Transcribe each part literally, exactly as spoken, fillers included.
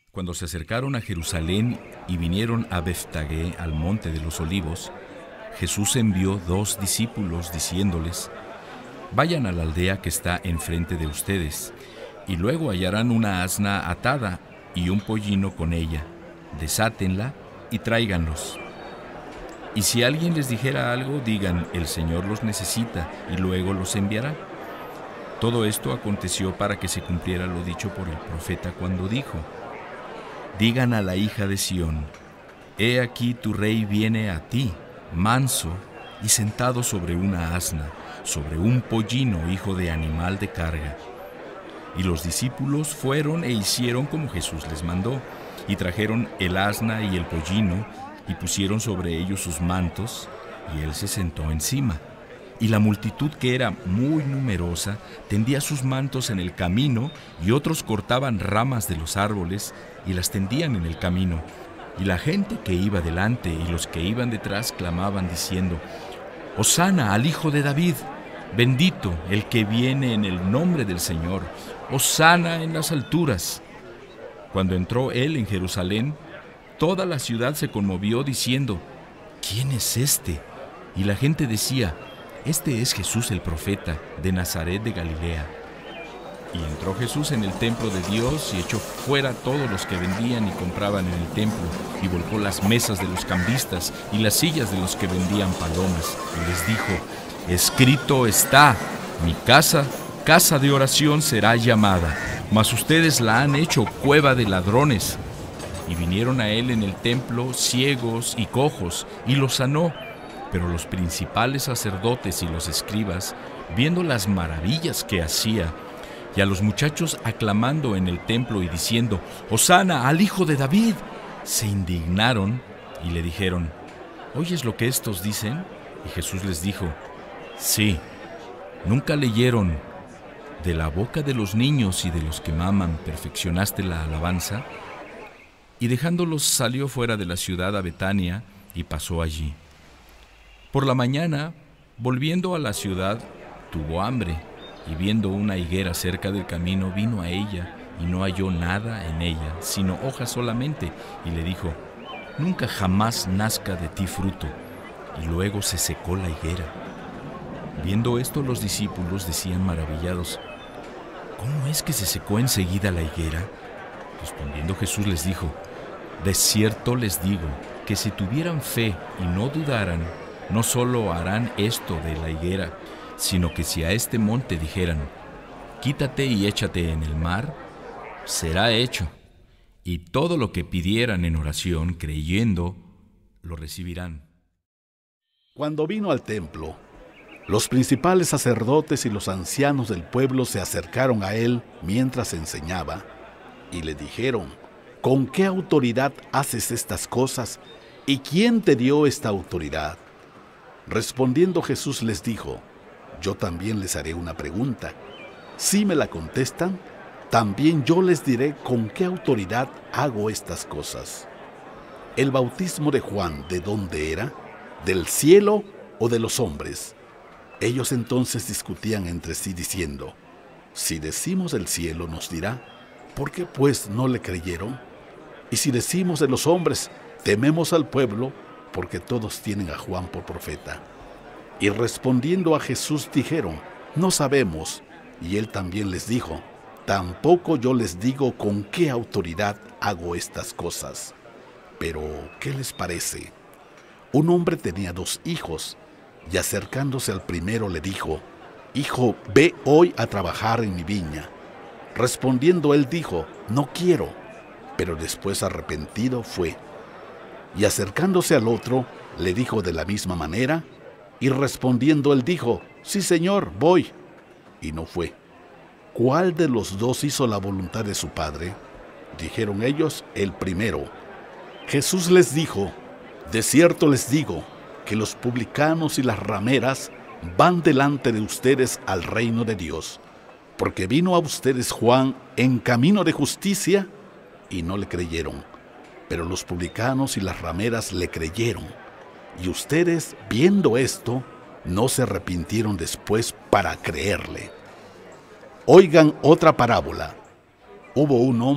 Cuando se acercaron a Jerusalén y vinieron a Beftagé, al monte de los olivos, Jesús envió dos discípulos diciéndoles: vayan a la aldea que está enfrente de ustedes, y luego hallarán una asna atada y un pollino con ella. Desátenla y tráiganlos. Y si alguien les dijera algo, digan: el Señor los necesita, y luego los enviará. Todo esto aconteció para que se cumpliera lo dicho por el profeta cuando dijo: digan a la hija de Sión: he aquí tu rey viene a ti, manso y sentado sobre una asna, sobre un pollino, hijo de animal de carga. Y los discípulos fueron e hicieron como Jesús les mandó, y trajeron el asna y el pollino, y pusieron sobre ellos sus mantos, y él se sentó encima. Y la multitud, que era muy numerosa, tendía sus mantos en el camino, y otros cortaban ramas de los árboles y las tendían en el camino. Y la gente que iba delante y los que iban detrás clamaban diciendo: Hosana al Hijo de David, bendito el que viene en el nombre del Señor, Hosana en las alturas. Cuando entró él en Jerusalén, toda la ciudad se conmovió diciendo: ¿quién es este? Y la gente decía: este es Jesús el profeta, de Nazaret de Galilea. Y entró Jesús en el templo de Dios y echó fuera a todos los que vendían y compraban en el templo, y volcó las mesas de los cambistas y las sillas de los que vendían palomas, y les dijo: escrito está, mi casa, casa de oración será llamada, mas ustedes la han hecho cueva de ladrones. Y vinieron a él en el templo ciegos y cojos, y los sanó. Pero los principales sacerdotes y los escribas, viendo las maravillas que hacía, y a los muchachos aclamando en el templo y diciendo: Hosana al Hijo de David, se indignaron y le dijeron: ¿oyes lo que estos dicen? Y Jesús les dijo: sí. ¿Nunca leyeron: de la boca de los niños y de los que maman perfeccionaste la alabanza? Y dejándolos salió fuera de la ciudad a Betania y pasó allí. Por la mañana, volviendo a la ciudad, tuvo hambre, y viendo una higuera cerca del camino, vino a ella, y no halló nada en ella, sino hojas solamente, y le dijo: nunca jamás nazca de ti fruto. Y luego se secó la higuera. Viendo esto, los discípulos decían maravillados: ¿cómo es que se secó enseguida la higuera? Respondiendo Jesús les dijo: de cierto les digo, que si tuvieran fe y no dudaran, no solo harán esto de la higuera, sino que si a este monte dijeran: quítate y échate en el mar, será hecho. Y todo lo que pidieran en oración, creyendo, lo recibirán. Cuando vino al templo, los principales sacerdotes y los ancianos del pueblo se acercaron a él mientras enseñaba, y le dijeron: ¿con qué autoridad haces estas cosas? ¿Y quién te dio esta autoridad? Respondiendo Jesús les dijo: yo también les haré una pregunta. Si me la contestan, también yo les diré con qué autoridad hago estas cosas. ¿El bautismo de Juan de dónde era? ¿Del cielo o de los hombres? Ellos entonces discutían entre sí diciendo: si decimos del cielo, nos dirá: ¿por qué pues no le creyeron? Y si decimos de los hombres, tememos al pueblo, porque todos tienen a Juan por profeta. Y respondiendo a Jesús dijeron: no sabemos. Y él también les dijo: tampoco yo les digo con qué autoridad hago estas cosas. Pero, ¿qué les parece? Un hombre tenía dos hijos, y acercándose al primero le dijo: hijo, ve hoy a trabajar en mi viña. Respondiendo él dijo: no quiero. Pero después, arrepentido, fue. Y acercándose al otro, le dijo de la misma manera, y respondiendo él dijo: sí, Señor, voy. Y no fue. ¿Cuál de los dos hizo la voluntad de su padre? Dijeron ellos: el primero. Jesús les dijo: de cierto les digo, que los publicanos y las rameras van delante de ustedes al reino de Dios, porque vino a ustedes Juan en camino de justicia, y no le creyeron, pero los publicanos y las rameras le creyeron. Y ustedes, viendo esto, no se arrepintieron después para creerle. Oigan otra parábola. Hubo un hombre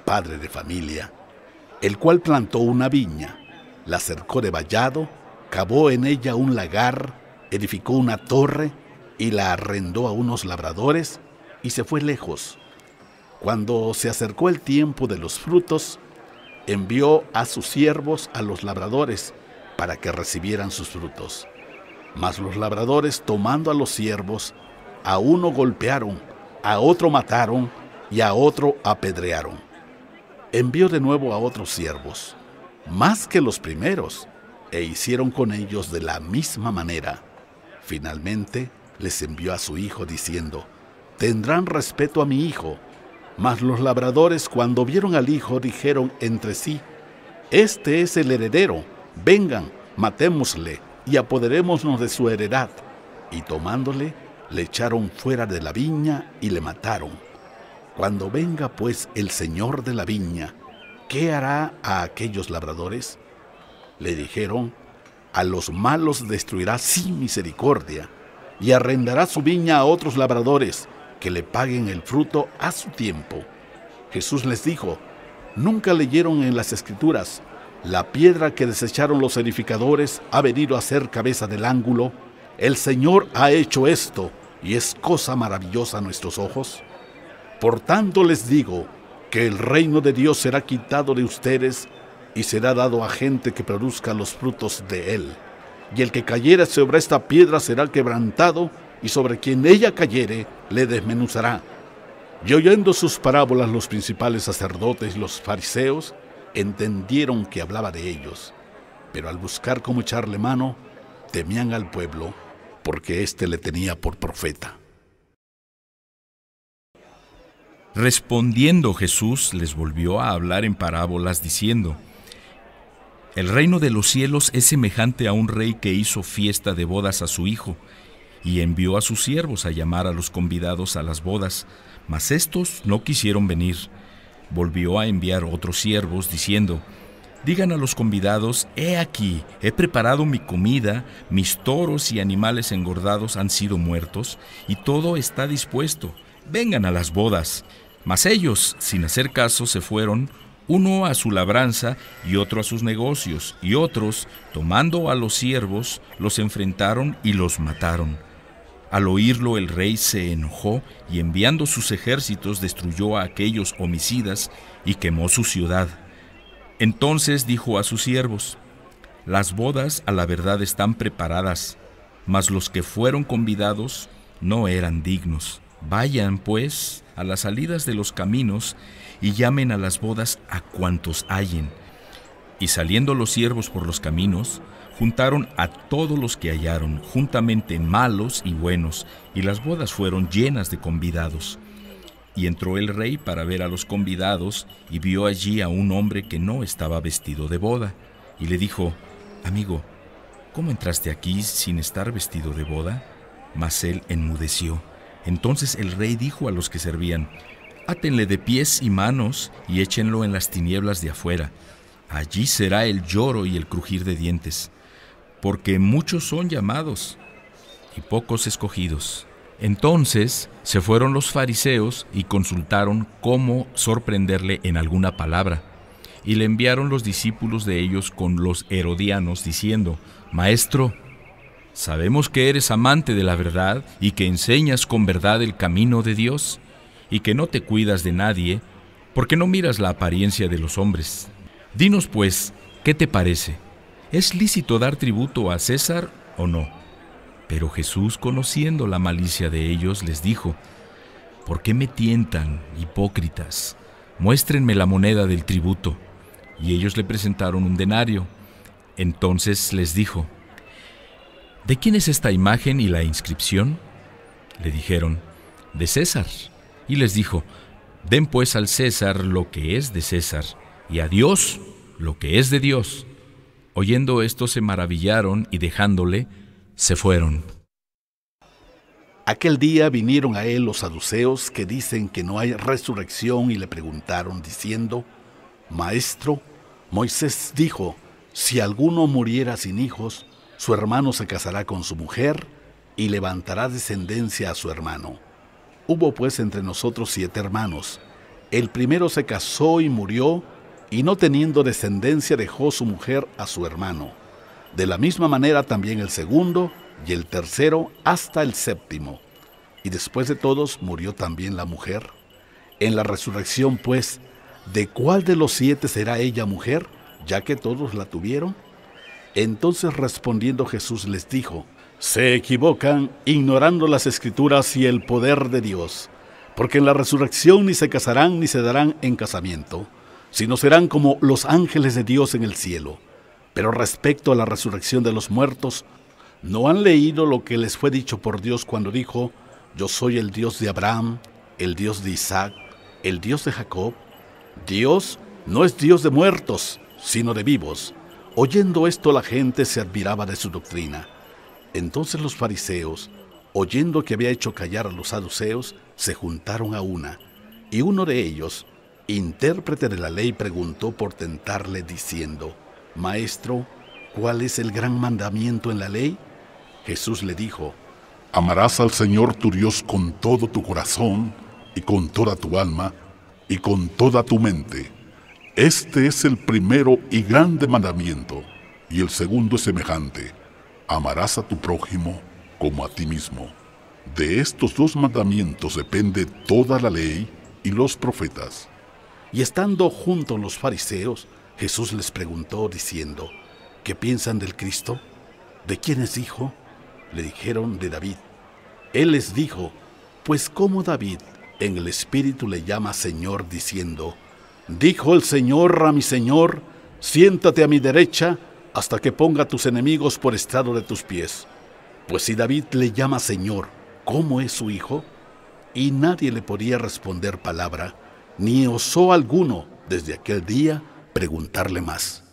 padre de familia, el cual plantó una viña, la cercó de vallado, cavó en ella un lagar, edificó una torre y la arrendó a unos labradores y se fue lejos. Cuando se acercó el tiempo de los frutos, envió a sus siervos a los labradores para que recibieran sus frutos. Mas los labradores, tomando a los siervos, a uno golpearon, a otro mataron y a otro apedrearon. Envió de nuevo a otros siervos, más que los primeros, e hicieron con ellos de la misma manera. Finalmente les envió a su hijo diciendo: tendrán respeto a mi hijo. Mas los labradores, cuando vieron al hijo, dijeron entre sí: este es el heredero, vengan, matémosle y apoderémonos de su heredad. Y tomándole, le echaron fuera de la viña y le mataron. Cuando venga pues el señor de la viña, ¿qué hará a aquellos labradores? Le dijeron: a los malos destruirá sin misericordia, y arrendará su viña a otros labradores, que le paguen el fruto a su tiempo. Jesús les dijo: ¿nunca leyeron en las Escrituras: la piedra que desecharon los edificadores ha venido a ser cabeza del ángulo? El Señor ha hecho esto, y es cosa maravillosa a nuestros ojos. Por tanto les digo que el reino de Dios será quitado de ustedes y será dado a gente que produzca los frutos de él. Y el que cayere sobre esta piedra será quebrantado, y sobre quien ella cayere le desmenuzará. Y oyendo sus parábolas los principales sacerdotes y los fariseos entendieron que hablaba de ellos, pero al buscar cómo echarle mano, temían al pueblo, porque éste le tenía por profeta. Respondiendo Jesús les volvió a hablar en parábolas diciendo: el reino de los cielos es semejante a un rey que hizo fiesta de bodas a su hijo, y envió a sus siervos a llamar a los convidados a las bodas, mas éstos no quisieron venir. Volvió a enviar otros siervos diciendo: digan a los convidados: he aquí, he preparado mi comida, mis toros y animales engordados han sido muertos, y todo está dispuesto, vengan a las bodas. Mas ellos, sin hacer caso, se fueron, uno a su labranza y otro a sus negocios, y otros, tomando a los siervos, los enfrentaron y los mataron. Al oírlo el rey se enojó y enviando sus ejércitos destruyó a aquellos homicidas y quemó su ciudad. Entonces dijo a sus siervos: las bodas a la verdad están preparadas, mas los que fueron convidados no eran dignos. Vayan, pues, a las salidas de los caminos y llamen a las bodas a cuantos hallen. Y saliendo los siervos por los caminos, juntaron a todos los que hallaron, juntamente malos y buenos, y las bodas fueron llenas de convidados. Y entró el rey para ver a los convidados, y vio allí a un hombre que no estaba vestido de boda, y le dijo: amigo, ¿cómo entraste aquí sin estar vestido de boda? Mas él enmudeció. Entonces el rey dijo a los que servían: átenle de pies y manos y échenlo en las tinieblas de afuera. Allí será el lloro y el crujir de dientes, porque muchos son llamados y pocos escogidos. Entonces se fueron los fariseos y consultaron cómo sorprenderle en alguna palabra, y le enviaron los discípulos de ellos con los herodianos, diciendo: Maestro, sabemos que eres amante de la verdad y que enseñas con verdad el camino de Dios, y que no te cuidas de nadie, porque no miras la apariencia de los hombres. Dinos pues, ¿qué te parece? ¿Es lícito dar tributo a César o no? Pero Jesús, conociendo la malicia de ellos, les dijo: ¿por qué me tientan, hipócritas? Muéstrenme la moneda del tributo. Y ellos le presentaron un denario. Entonces les dijo: ¿de quién es esta imagen y la inscripción? Le dijeron: de César. Y les dijo: den pues al César lo que es de César, y a Dios lo que es de Dios. Oyendo esto se maravillaron y dejándole, se fueron. Aquel día vinieron a él los saduceos que dicen que no hay resurrección y le preguntaron diciendo: Maestro, Moisés dijo, si alguno muriera sin hijos, su hermano se casará con su mujer y levantará descendencia a su hermano. Hubo pues entre nosotros siete hermanos. El primero se casó y murió, y no teniendo descendencia dejó su mujer a su hermano. De la misma manera también el segundo y el tercero hasta el séptimo. Y después de todos murió también la mujer. En la resurrección, pues, ¿de cuál de los siete será ella mujer, ya que todos la tuvieron? Entonces respondiendo Jesús les dijo: se equivocan ignorando las Escrituras y el poder de Dios, porque en la resurrección ni se casarán ni se darán en casamiento, sino serán como los ángeles de Dios en el cielo. Pero respecto a la resurrección de los muertos, ¿no han leído lo que les fue dicho por Dios cuando dijo: yo soy el Dios de Abraham, el Dios de Isaac, el Dios de Jacob? Dios no es Dios de muertos, sino de vivos. Oyendo esto, la gente se admiraba de su doctrina. Entonces los fariseos, oyendo que había hecho callar a los saduceos, se juntaron a una, y uno de ellos, intérprete de la ley, preguntó por tentarle diciendo: Maestro, ¿cuál es el gran mandamiento en la ley? Jesús le dijo: amarás al Señor tu Dios con todo tu corazón, y con toda tu alma, y con toda tu mente. Este es el primero y grande mandamiento, y el segundo es semejante: amarás a tu prójimo como a ti mismo. De estos dos mandamientos depende toda la ley y los profetas. Y estando juntos los fariseos, Jesús les preguntó diciendo: ¿qué piensan del Cristo? ¿De quién es hijo? Le dijeron: de David. Él les dijo: pues cómo David en el Espíritu le llama Señor, diciendo: dijo el Señor a mi Señor, siéntate a mi derecha hasta que ponga a tus enemigos por estrado de tus pies. Pues si David le llama Señor, ¿cómo es su hijo? Y nadie le podía responder palabra, ni osó alguno desde aquel día preguntarle más.